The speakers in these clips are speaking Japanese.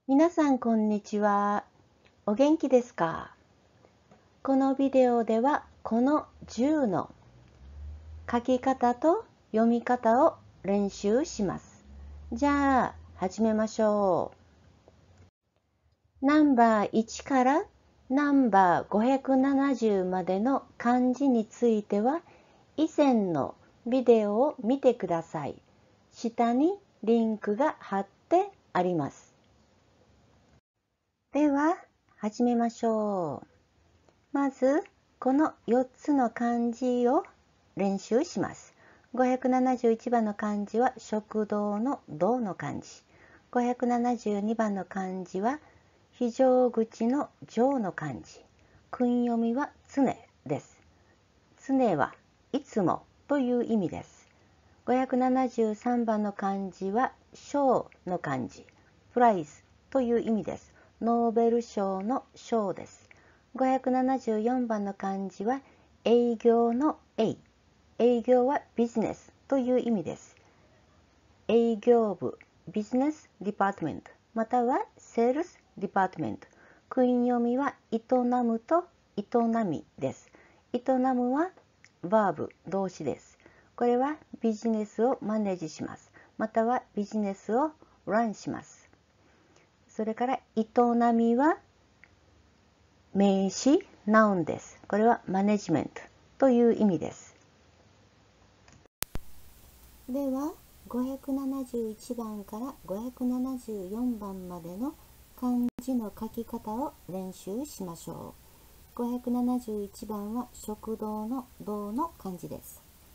皆さんこんにちは。お元気ですか？このビデオではこの10の書き方と読み方を練習します。じゃあ始めましょう。ナンバー1からナンバー570までの漢字については以前のビデオを見てください。下にリンクが貼ってあります。では始めましょう。まずこの4つの漢字を練習します。571番の漢字は食堂の堂の漢字。572番の漢字は非常口の上の漢字。訓読みは常です。常はいつもという意味です。573番の漢字は賞の漢字。プライズという意味です。ノーベル賞の賞です。574番の漢字は営業の営。営業はビジネスという意味です。営業部、ビジネスディパートメント、またはセールスディパートメント。訓読みは営むと営みです。営むはバーブ、動詞です。これはビジネスをマネージします。またはビジネスをランします。それから営みは名詞、ナウンです。これはマネジメントという意味です。では、571番から574番までの漢字の書き方を練習しましょう。571番は食堂の堂の漢字です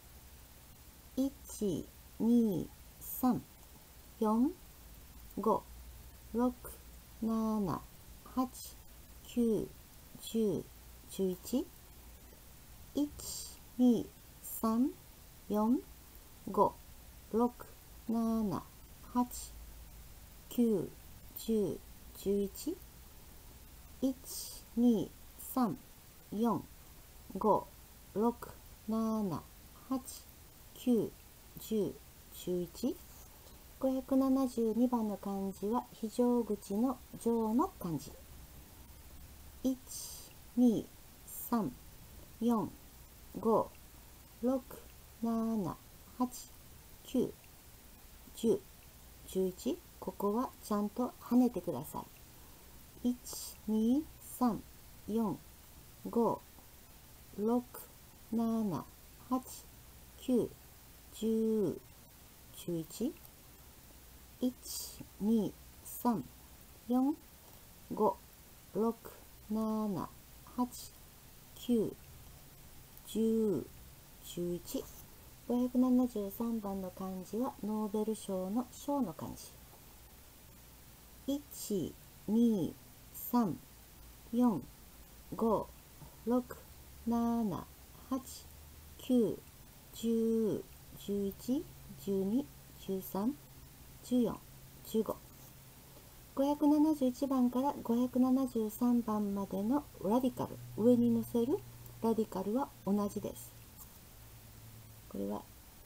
。1、2、3、4、5、6、7、8、9、10、11、1、2、3、4、5、6、7、8、9、10、11、1、2、3、4、5、6、7、8、9、10、11。572番の漢字は非常口の上の漢字。1、2、3、4、5、6、7、8、9、10、11。ここはちゃんと跳ねてください。1、2、3、4、5、6、7、8、9、10、11。1、2、3、4、5、6、7、8、9、10、11。573番の漢字はノーベル賞の賞の漢字。1、2、3、4、5、6、7、8、9、10、11、12、13、14、15。571番から573番までのラディカル、上に乗せるラディカルは同じです。これは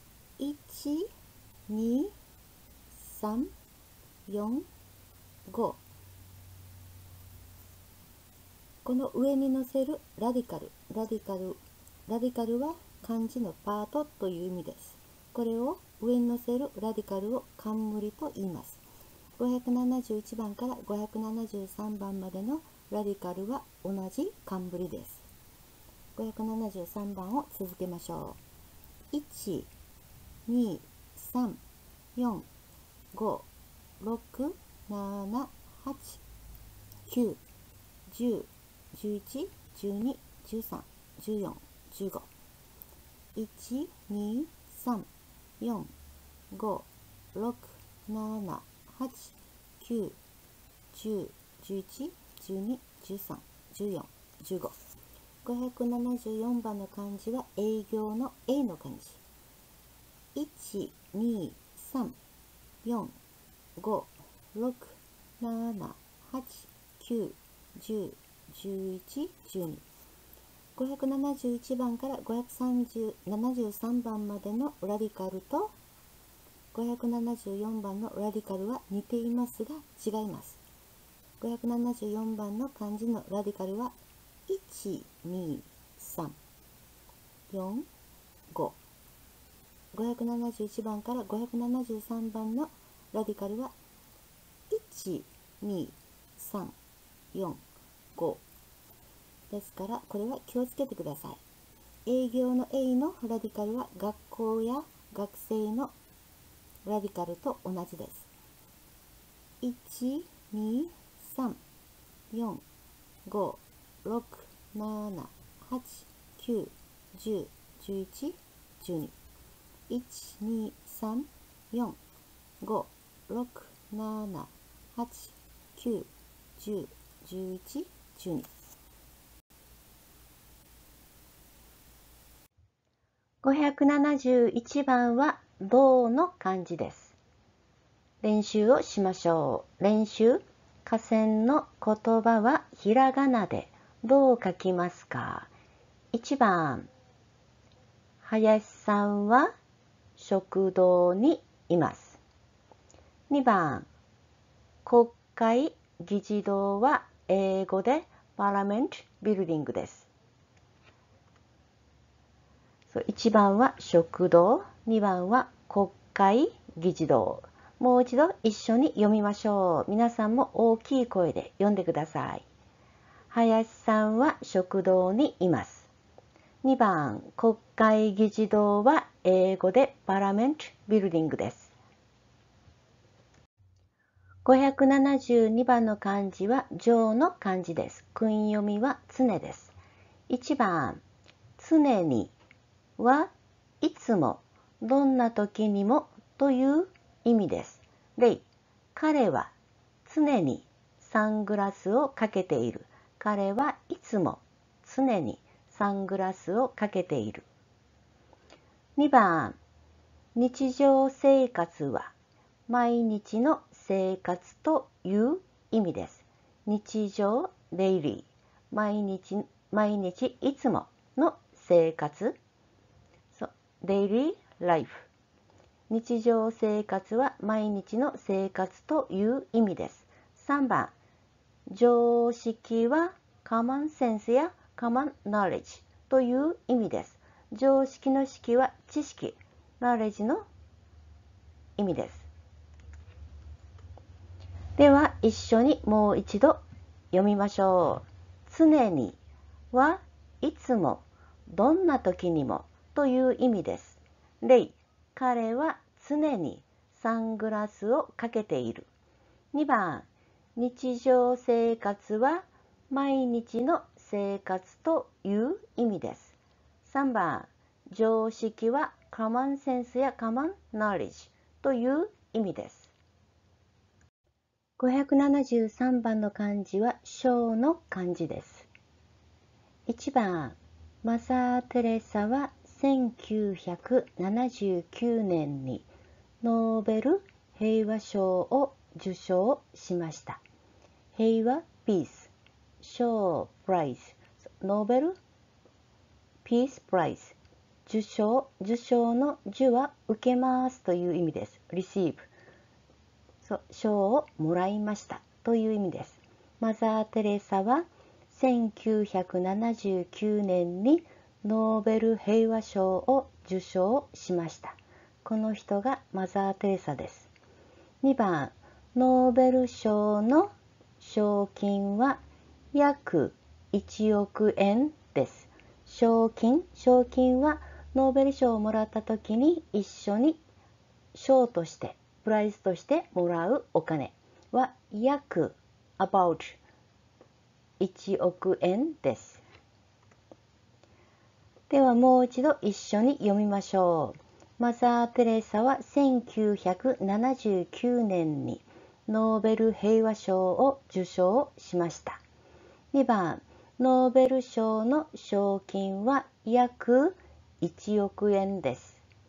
1、2、3、4、5。この上に乗せるラディカルは漢字のパートという意味です。これを上に乗せるラディカルを冠と言います。571番から573番までのラディカルは同じ冠です。573番を続けましょう。1、2、3、4、5、6、7、8、9、10、11、12、13、14、15。1、2、3、4、5、6、7、8、9、10、11、12、13、14、15。574番の漢字は営業の A の漢字。1、2、3、4、5、6、7、8、9、10、11、12。571番から573番までのラディカルと574番のラディカルは似ていますが違います。 574番の漢字のラディカルは1、2、3、4、5。571番から573番のラディカルは1、2、3、4、5ですから、これは気をつけてください。営業の A のラディカルは学校や学生のラディカルと同じです。1、2、3、4、5、6、7、8、9、10、11、12。1、2、3、4、5、6、7、8、9、10、11、12。571番は銅の漢字です。練習をしましょう。練習。河川の言葉はひらがなでどう書きますか？ 1 番、林さんは食堂にいます。2番、国会議事堂は英語でパーラメントビルディングです。1番は食堂、2番は国会議事堂。もう一度一緒に読みましょう。皆さんも大きい声で読んでください。林さんは食堂にいます。2番、国会議事堂は英語でパーラメントビルディングです。572番の漢字は常の漢字です。訓読みは常です。1番、常にはいつも、どんな時にもという意味です。例、彼は常にサングラスをかけている。彼はいつも常にサングラスをかけている。2番、日常生活は毎日の生活という意味です。日常、デイリー、毎日いつもの生活。デイリーライフ。日常生活は毎日の生活という意味です。3番、常識は common sense や common knowledge という意味です。常識の識は知識、knowledge の意味です。では一緒にもう一度読みましょう。常にはいつも、どんな時にもという意味です。例、彼は常にサングラスをかけている。2番、日常生活は毎日の生活という意味です。3番、常識は common sense や common knowledge という意味です。573番の漢字は小の漢字です。1番、マザー・テレサは1979年にノーベル平和賞を受賞しました。平和、ピース、賞、プライズ、ノーベル、ピース、プライズ、受賞の受は受けますという意味です。receive、賞をもらいましたという意味です。マザー・テレサは1979年にノーベル平和賞を受賞しました。この人がマザー・テレサです。2番、ノーベル賞の賞金は約1億円です。賞金はノーベル賞をもらった時に一緒に賞としてプライズとしてもらうお金は約 about 1億円です。ではもう一度一緒に読みましょう。マザー・テレサは1979年にノーベル平和賞を受賞しました。2番、ノーベル賞の賞金は約1億円です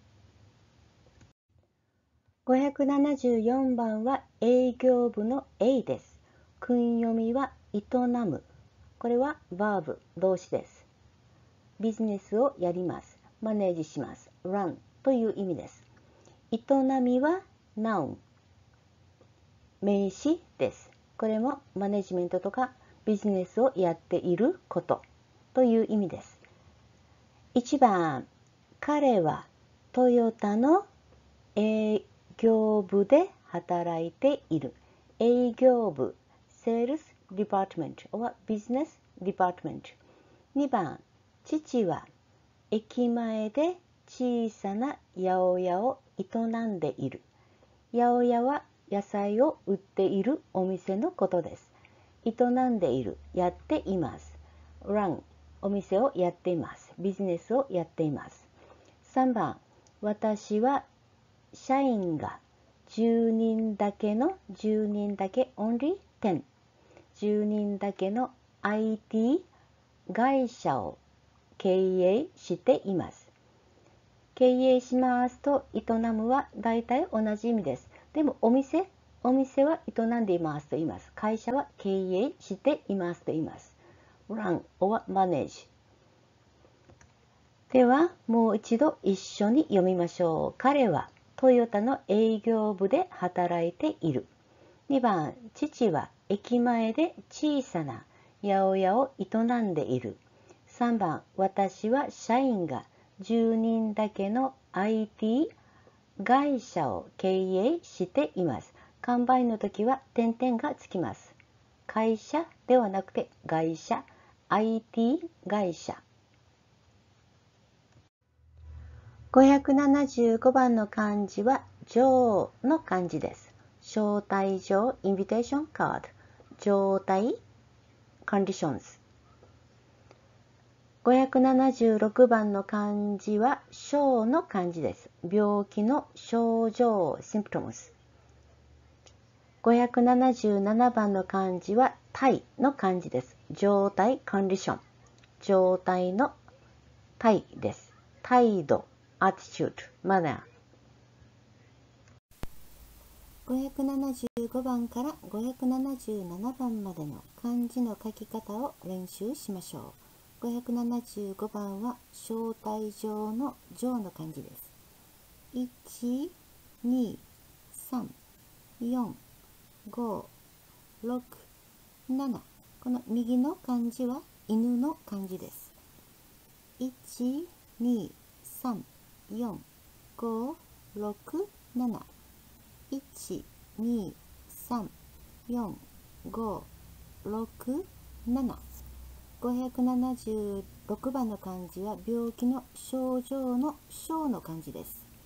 。574番は営業部の A です。訓読みは営む。これはバーブ、動詞です。ビジネスをやります。マネージします。run という意味です。営みは noun、名詞です。 これもマネジメントとかビジネスをやっていることという意味です。1番、彼はトヨタの営業部で働いている。営業部、Sales Department or Business Department。2番、父は駅前で小さな八百屋を営んでいる。八百屋は野菜を売っているお店のことです。営んでいる、やっています。run、お店をやっています。ビジネスをやっています。3番、私は社員が10人だけのonly 10 10人だけの IT 会社を経営しています。経営しますと営むは大体同じ意味です。でもお店は営んでいますと言います。会社は経営していますと言います。run or manage。ではもう一度一緒に読みましょう。彼はトヨタの営業部で働いている。2番、父は駅前で小さな八百屋を営んでいる。3番、私は社員が10人だけの IT 会社を経営しています。完売の時は点々がつきます。会社ではなくて会社、IT 会社。575番の漢字は状の漢字です。招待状、インビテーションカード、状態、コンディションズ。576番の漢字は症の漢字です。病気の症状、symptoms。577番の漢字は態の漢字です。状態、コンディション。状態の態です。態度、attitude、manner。575番から577番までの漢字の書き方を練習しましょう。575番は招待状の状の漢字です。1、2、3、4、5、6、7。この右の漢字は犬の漢字です。1、2、3、4、5、6、7。1、2、3、4、5、6、7。576番の漢字は病気の症状の症の漢字です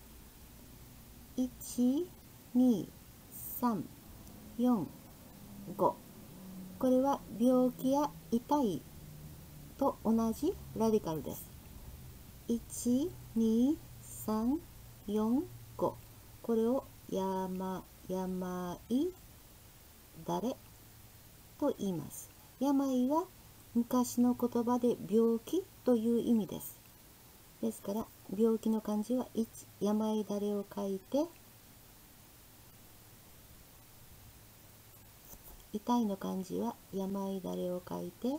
。1、2、3、4、5。これは病気や痛いと同じラディカルです。1、2、3、4、5。これを病だれと言います。病は昔の言葉で病気という意味です。ですから病気の漢字は1、病だれを書いて、痛いの漢字は病だれを書いて、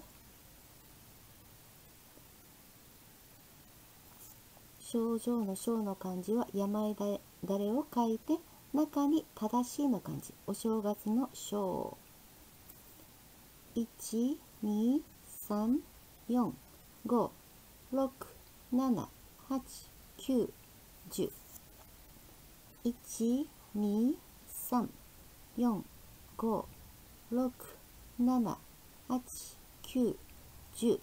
症状の症の漢字は病だれを書いて、中に正しいの漢字、お正月の章。1、2、3、4、5、6、7、8、9、10。1、2、3、4、5、6、7、8、9、10。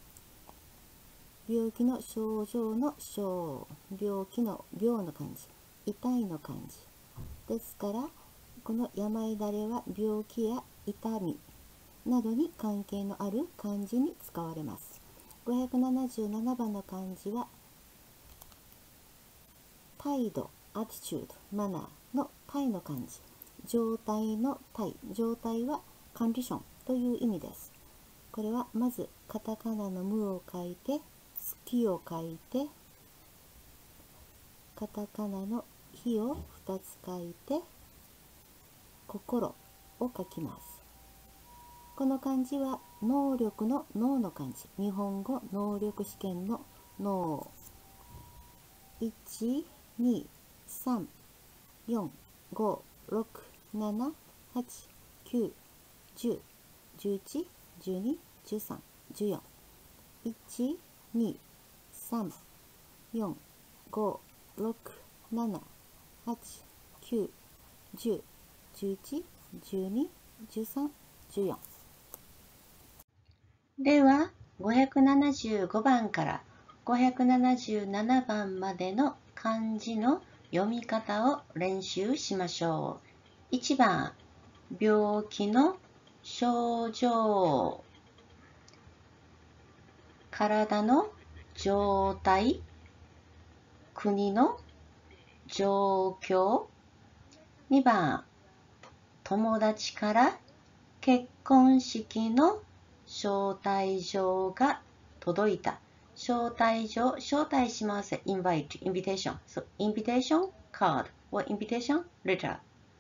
病気の症状の症、病気の病の漢字、痛いの漢字。ですから、この病だれは病気や痛みなどに関係のある漢字に使われます。577番の漢字は態度、attitude、マナーの態の漢字。状態の態、状態はコンディションという意味です。これはまずカタカナの無を書いて、月を書いて、カタカナの火を2つ書いて、心を書きます。この漢字は能力の能の漢字。日本語能力試験の能。1、2、3、4、5、6、7、8、9、 10、11、12、13、14、1、2、3、4、5、6、7、8、9、10、11、12、13、14。では、575番から577番までの漢字の読み方を練習しましょう。1番、病気の症状、体の状態、国の状況。2番、友達から結婚式の招待状が届いた。招待状、招待します。invite, invitation. So, invitation card or invitation letter.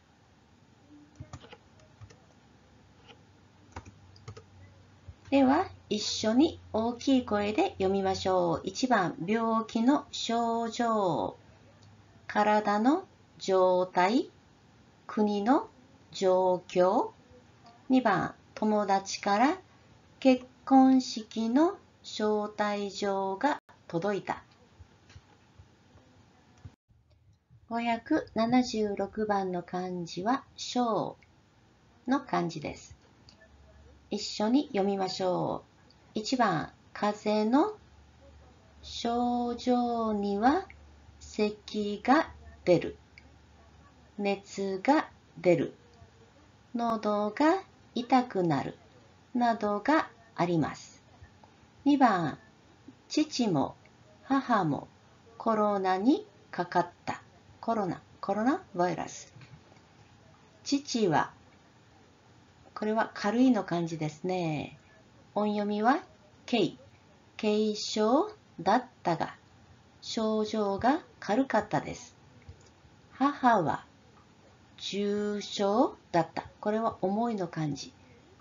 では、一緒に大きい声で読みましょう。1番、病気の症状、体の状態、国の状況。2番、友達から結婚式の招待状が届いた。576番の漢字は、症の漢字です。一緒に読みましょう。1番、風邪の症状には咳が出る、熱が出る、喉が痛くなるなどがあります。2番、父も母もコロナにかかった。コロナバイラス。父は、これは軽いの漢字ですね。音読みは軽症だったが、症状が軽かったです。母は重症だった。これは重いの漢字。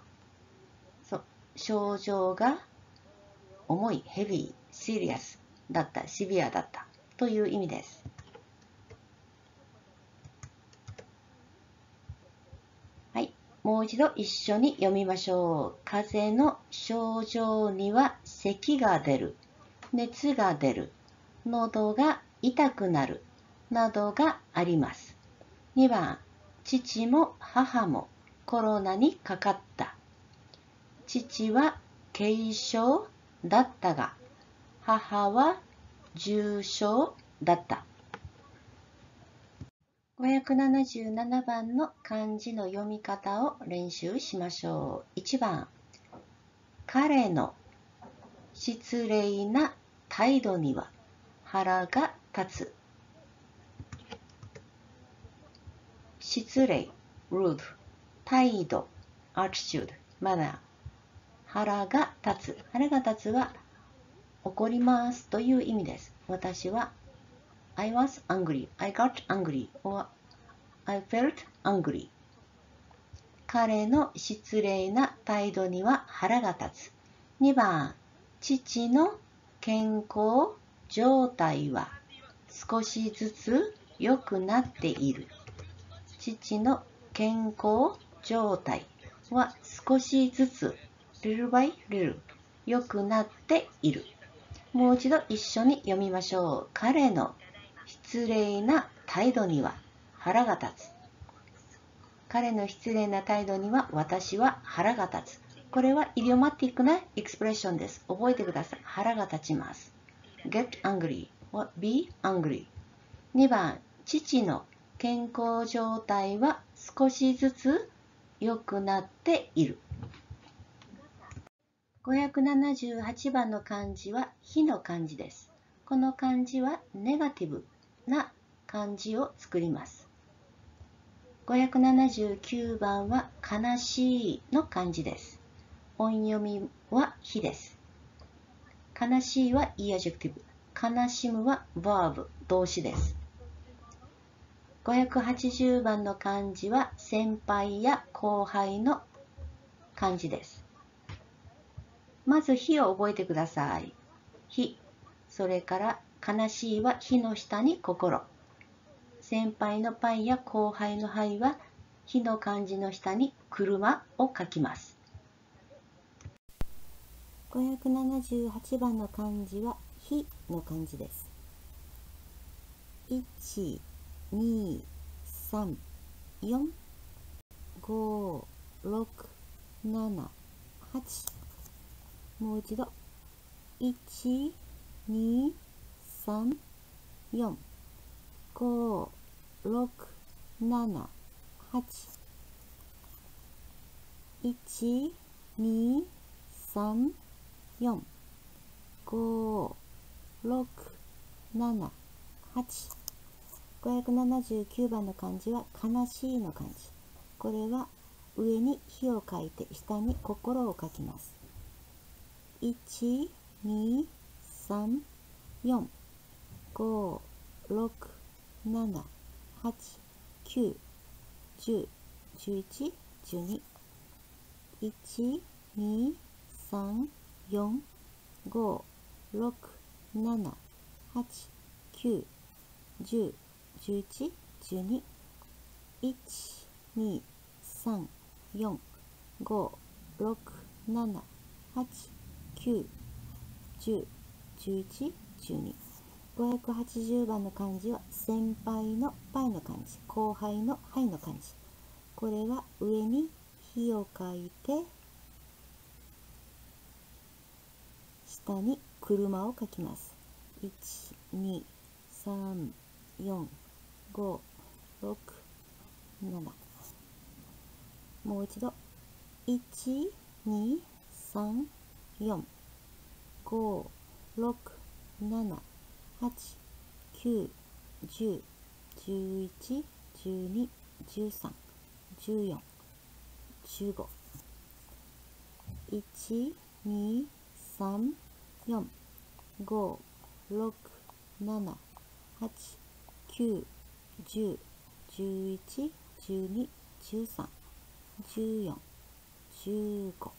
症状が重い、ヘビー、シリアスだった、シビアだったという意味です。はい、もう一度一緒に読みましょう。風邪の症状には咳が出る、熱が出る、喉が痛くなるなどがあります。2番、父も母もコロナにかかった。父は軽症だったが、母は重症だった。577番の漢字の読み方を練習しましょう。1番、彼の失礼な態度には腹が立つ。失礼、rude、態度、attitude、manner。腹が立つ。腹が立つは怒りますという意味です。私はI was angry, I got angry, or I felt angry。彼の失礼な態度には腹が立つ。2番、父の健康状態は少しずつ良くなっている。父の健康状態は少しずつ、little by little、良くなっている。もう一度一緒に読みましょう。彼の失礼な態度には腹が立つ。彼の失礼な態度には私は腹が立つ。これはイディオマティックなエクスプレッションです。覚えてください。腹が立ちます。get angry or be angry。2番、父の健康状態は少しずつ良くなっている。578番の漢字は非の漢字です。この漢字はネガティブな漢字を作ります。579番は悲しいの漢字です。音読みは非です。悲しいはイアジェクティブ。悲しむはバーブ、動詞です。580番の漢字は先輩や後輩の漢字です。まず非を覚えてください。非、それから悲しいは非の下に心。先輩のパイや後輩の輩は火の漢字の下に車を書きます。578番の漢字は火の漢字です。1、2、3、4、5、6、7、8。もう一度。1、2、3、4、5、6、7、8。1、2、3、4、5、6、7、8。579番の漢字は悲しいの漢字。これは上に火を書いて下に心を書きます。1、2、3、4、5、6、7、8、9、10、11、12。1、2、3、4、5、6、7、8、9、10、11、12。1、2、3、4、5、6、7、8、9、10、11、12。580番の漢字は先輩のパイの漢字、後輩のハイの漢字。これは上に火を書いて下に車を書きます。1、2、3、4、5、6、7。もう一度。1、2、3、4、5、6、7、8、9、10、11、12、13、14、15。1、2、3、4、5、6、7、8、9、10、11、12、13、14、15。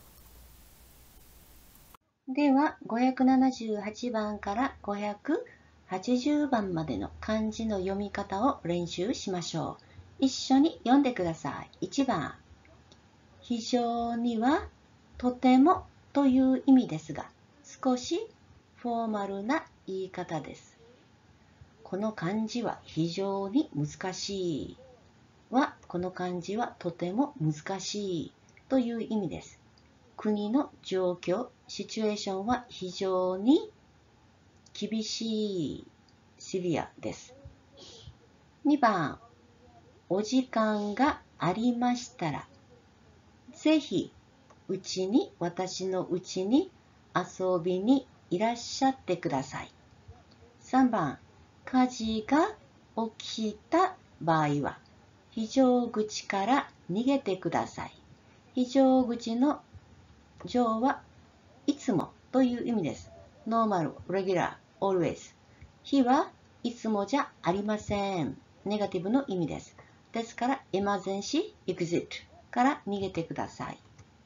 では、578番から580番までの漢字の読み方を練習しましょう。一緒に読んでください。1番、非常にはとてもという意味ですが、少しフォーマルな言い方です。この漢字は非常に難しいこの漢字はとても難しいという意味です。国の状況、シチュエーションは非常に厳しい、シビアです。2番、お時間がありましたら、ぜひ私のうちに遊びにいらっしゃってください。3番、火事が起きた場合は、非常口から逃げてください。非常口の常はいつもという意味です。normal, regular, always。非はいつもじゃありません。ネガティブの意味です。ですから、emergency, exit から逃げてください。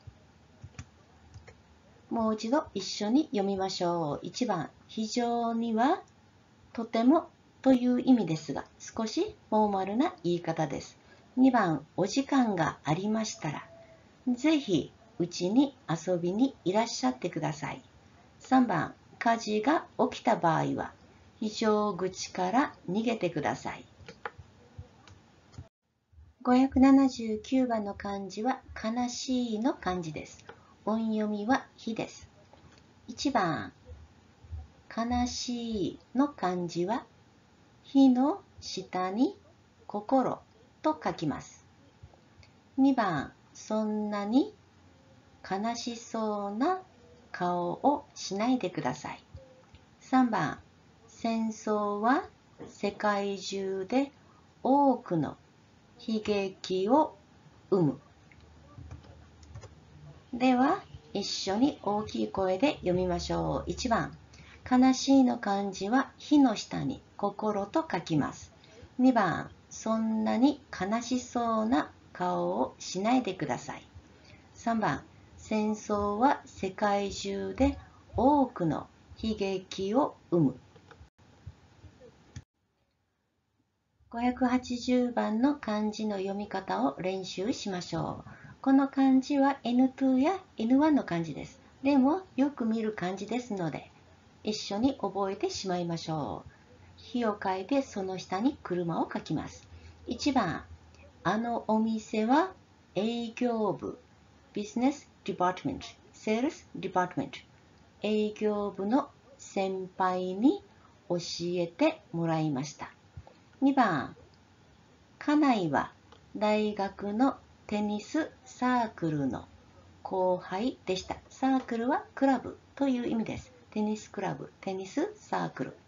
もう一度一緒に読みましょう。1番、非常にはとてもという意味ですが、少しフォーマルな言い方です。2番、お時間がありましたら、ぜひうちに遊びにいらっしゃってください。3番、火事が起きた場合は、非常口から逃げてください。579番の漢字は悲しいの漢字です。音読みはひです。1番、悲しいの漢字は、ひの下に心と書きます。2番、そんなに悲しそうな顔をしないでください。3番、戦争は世界中で多くの悲劇を生む。では、一緒に大きい声で読みましょう。1番、悲しいの漢字はひの下に心と書きます。2番、そんなに悲しそうな顔をしないでください。3番、戦争は世界中で多くの悲劇を生む。 580番の漢字の読み方を練習しましょう。この漢字は N2 や N1 の漢字です。でもよく見る漢字ですので、一緒に覚えてしまいましょう。火を書いてその下に車を書きます。1番、あのお店は営業部、Business Department、Sales Department、営業部の先輩に教えてもらいました。2番、家内は大学のテニスサークルの後輩でした。サークルはクラブという意味です。テニスクラブ、テニスサークル。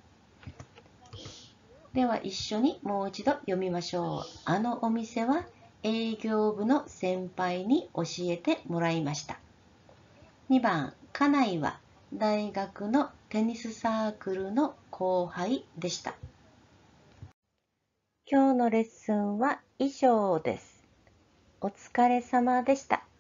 では一緒にもう一度読みましょう。あのお店は営業部の先輩に教えてもらいました。2番、家内は大学のテニスサークルの後輩でした。今日のレッスンは以上です。お疲れ様でした。